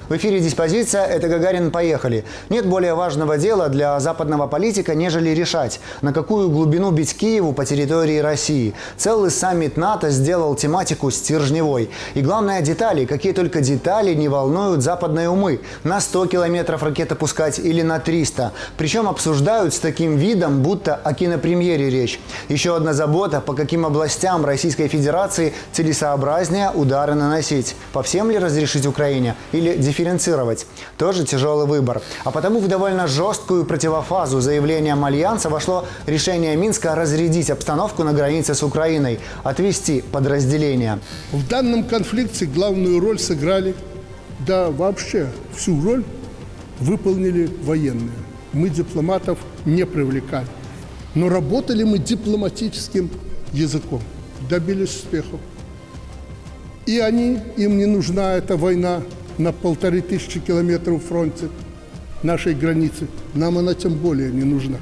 В эфире «Диспозиция» – это Гагарин, поехали. Нет более важного дела для западного политика, нежели решать, на какую глубину бить Киеву по территории России. Целый саммит НАТО сделал тематику стержневой. И главное – детали. Какие только детали не волнуют западные умы. На 100 километров ракеты пускать или на 300. Причем обсуждают с таким видом, будто о кинопремьере речь. Еще одна забота – по каким областям Российской Федерации целесообразнее удары наносить. По всем ли разрешить Украине или дифференцировать? Тоже тяжелый выбор. А потому в довольно жесткую противофазу заявлениям Альянса вошло решение Минска разрядить обстановку на границе с Украиной, отвести подразделения. В данном конфликте главную роль сыграли, да вообще всю роль выполнили военные. Мы дипломатов не привлекали. Но работали мы дипломатическим языком, добились успехов. И им не нужна эта война на 1500 километров фронта нашей границы. Нам она тем более не нужна.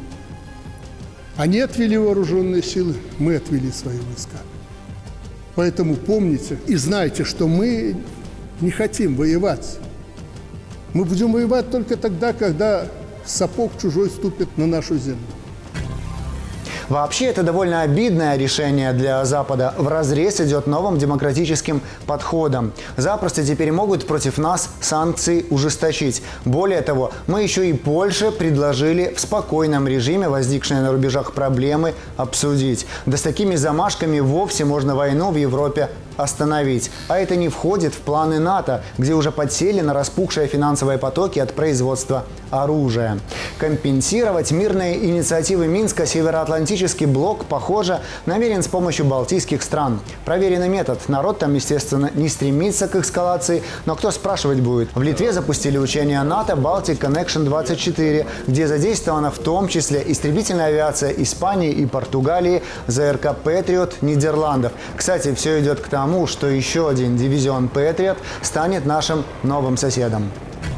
Они отвели вооруженные силы, мы отвели свои войска. Поэтому помните и знайте, что мы не хотим воевать. Мы будем воевать только тогда, когда сапог чужой ступит на нашу землю. Вообще, это довольно обидное решение для Запада. Вразрез идет новым демократическим подходом. Запросто теперь могут против нас санкции ужесточить. Более того, мы еще и Польше предложили в спокойном режиме возникшие на рубежах проблемы обсудить. Да с такими замашками вовсе можно войну в Европе остановить. А это не входит в планы НАТО, где уже подсели на распухшие финансовые потоки от производства оружия. Компенсировать мирные инициативы Минска Североатлантический блок, похоже, намерен с помощью балтийских стран. Проверенный метод. Народ там, естественно, не стремится к эскалации, но кто спрашивать будет? В Литве запустили учения НАТО Baltic Connection 24, где задействована в том числе истребительная авиация Испании и Португалии, ЗРК «Патриот» Нидерландов. Кстати, все идет к тому, что еще один дивизион «Патриот» станет нашим новым соседом.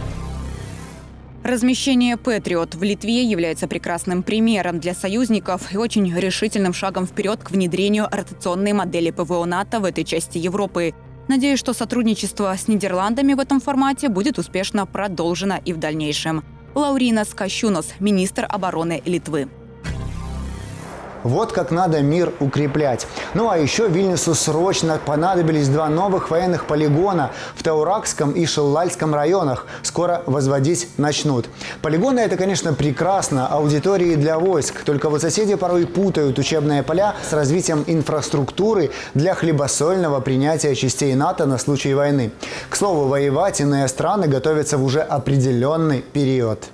Размещение «Патриот» в Литве является прекрасным примером для союзников и очень решительным шагом вперед к внедрению ротационной модели ПВО НАТО в этой части Европы. Надеюсь, что сотрудничество с Нидерландами в этом формате будет успешно продолжено и в дальнейшем. Лауринас Кащунос, министр обороны Литвы. Вот как надо мир укреплять. Ну а еще Вильнюсу срочно понадобились 2 новых военных полигона в Тауракском и Шиллальском районах. Скоро возводить начнут. Полигоны – это, конечно, прекрасно, аудитории для войск. Только вот соседи порой путают учебные поля с развитием инфраструктуры для хлебосольного принятия частей НАТО на случай войны. К слову, воевать иные страны готовятся в уже определенный период.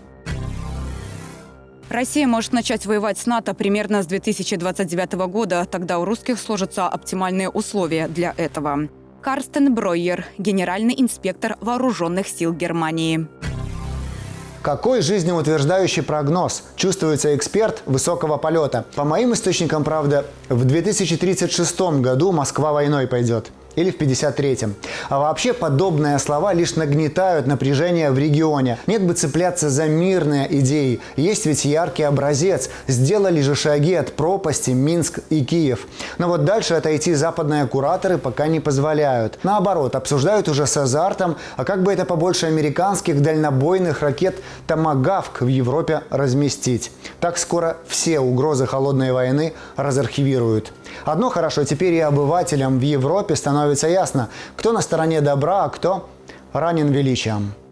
Россия может начать воевать с НАТО примерно с 2029 года. Тогда у русских сложатся оптимальные условия для этого. Карстен Бройер, генеральный инспектор Вооруженных сил Германии. Какой жизнеутверждающий прогноз? Чувствуется эксперт высокого полета. По моим источникам, правда, в 2036 году Москва войной пойдет. Или в 53-м. А вообще подобные слова лишь нагнетают напряжение в регионе. Нет бы цепляться за мирные идеи. Есть ведь яркий образец. Сделали же шаги от пропасти Минск и Киев. Но вот дальше отойти западные кураторы пока не позволяют. Наоборот, обсуждают уже с азартом, а как бы это побольше американских дальнобойных ракет «Томагавк» в Европе разместить. Так скоро все угрозы холодной войны разархивируют. Одно хорошо, теперь и обывателям в Европе становится ясно, кто на стороне добра, а кто ранен величием.